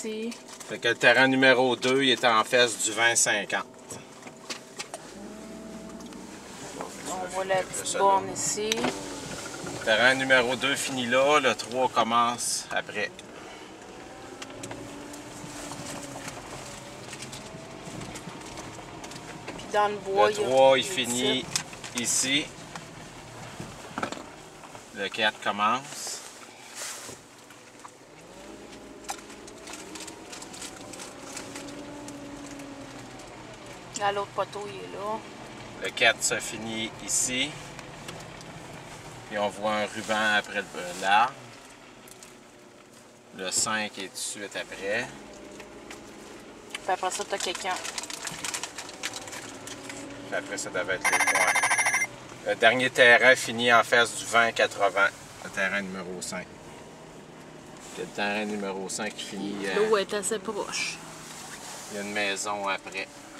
Fait que le terrain numéro 2, il est en face du 20-50. On voit la petite borne ici. Le terrain numéro 2 finit là, le 3 commence après. Puis dans le bois, le 3, il finit ici. Le 4 commence. Là, l'autre poteau, il est là. Le 4 se finit ici. Puis on voit un ruban après l'arbre. Le 5 est tout de suite après. Puis après ça, t'as quelqu'un. Puis après ça, devait être les points. Le dernier terrain finit en face du 20-80. Le terrain numéro 5. Puis le terrain numéro 5 qui finit... L'eau est assez proche. Il y a une maison après.